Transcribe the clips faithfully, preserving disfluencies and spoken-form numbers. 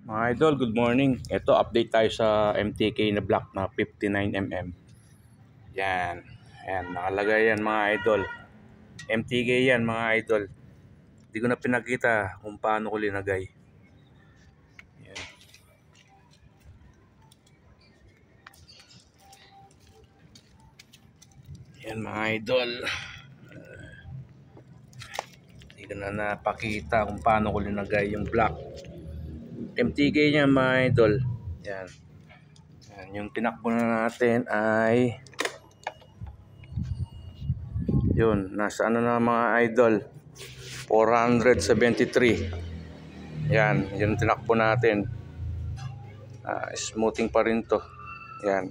Mga idol, good morning. Ito, update tayo sa M T K na block na fifty-nine millimeter. Yan. Yan, nakalagay yan mga idol. M T K yan mga idol. Hindi ko na pinakita kung paano ko linagay. Yan. Yan mga idol. Hindi ko na napakita kung paano ko linagay yung block. M T K niya mga idol. Yan. Yan. Yung tinakbo na natin ay yun, nasa ano na mga idol, four seventy-three. Yan, yun tinakbo natin. uh, Smoothing pa rin to. Yan.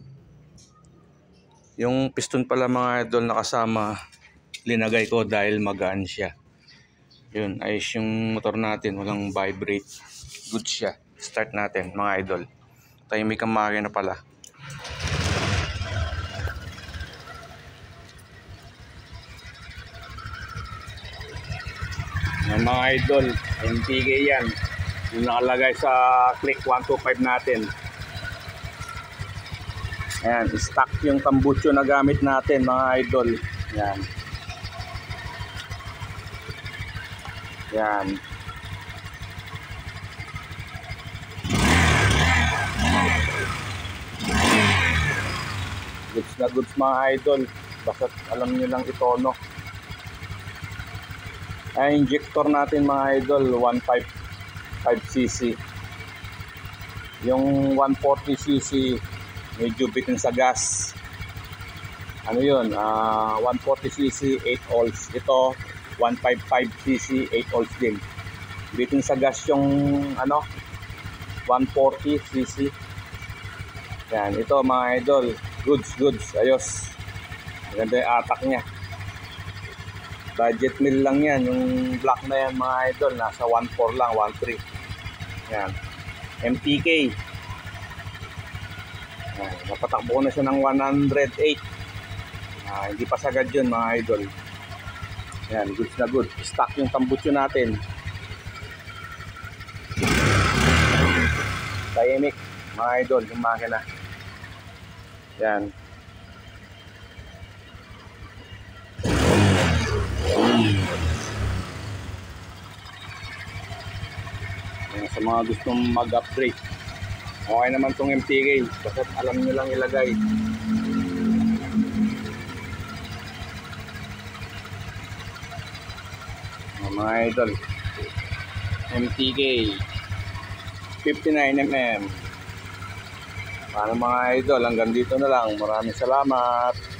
Yung piston pala mga idol nakasama, linagay ko dahil magaan siya. Yun, ayos yung motor natin, walang vibrate. Good siya. Start natin mga idol. Tahimik ang makina pala. Yan mga idol, M T K yan. Yung nakalagay sa click one two five natin. Ayan, stock yung tambucho na gamit natin mga idol. Yan. Yan. Goods na goods mga idol. Basta alam nyo lang itono. Ay, injector natin mga idol, one fifty-five cc. Yung one forty cc, medyo bitin sa gas. Ano yun? Uh, one forty cc, eight ohms. Ito, one fifty-five cc, eight ohms din. Bitin sa gas yung ano, one forty cc. Yan, ito mga idol, goods, goods, ayos. Maganda yung atak niya. Budget meal lang yan, yung block na yan mga idol, nasa one four lang, one three. Yan, M T K. Yan, napatakbo ko na siya ng one oh eight. Ah, hindi pa sagad yun mga idol. Yan, goods na good. Stock yung tambucho natin. Tahimik mga idol, yung makina. Yan. Yan, sa mga gustong mag-upgrade, okay naman tong M T K, kasi alam nyo lang ilagay. Yan, mga idol, M T K fifty-nine millimeter. Paano mga idol, hanggang dito na lang. Maraming salamat.